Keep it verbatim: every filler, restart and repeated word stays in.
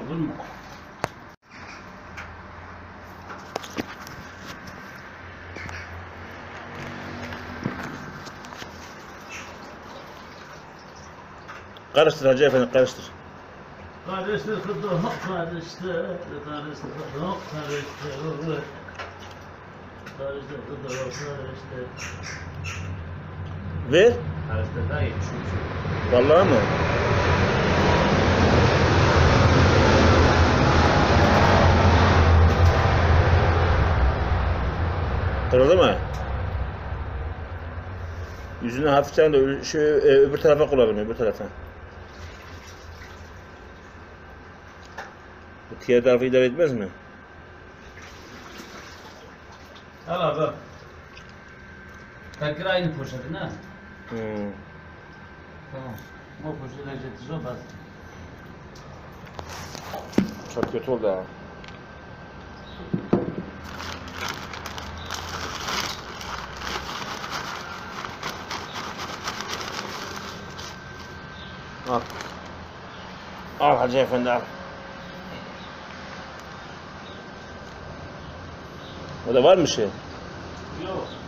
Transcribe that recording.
Olur mu? Karıştır Hacı Efendi, karıştır. Karıştır kudum, karıştır, karıştır kudum, karıştır. Karıştır kudum, karıştır. Ver. Karıştır daha iyi, şu şu. Vallahi mı? Kırıldı mı? Yüzünü hafiften de şu e, öbür tarafa kullanalım, öbür tarafa. Bu diğer tarafı idare etmez mi? Al abi. Tekrar aynı poşetin ha. Hmm. Tamam. O poşete getir o bas. Çok kötü oldu ha. Al. Al Hacı Efendi, al. O da var mı şey? Yok.